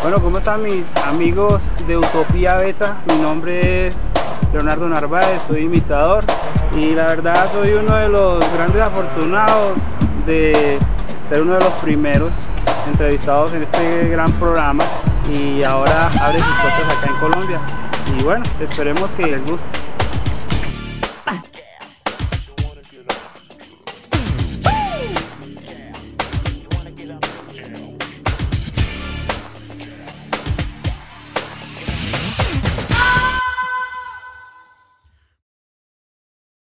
Bueno, ¿cómo están mis amigos de Utopia Beta? Mi nombre es Leonardo Narvaez, soy imitador y la verdad soy uno de los grandes afortunados de ser uno de los primeros entrevistados en este gran programa y ahora abre sus puertas acá en Colombia y bueno, esperemos que les guste.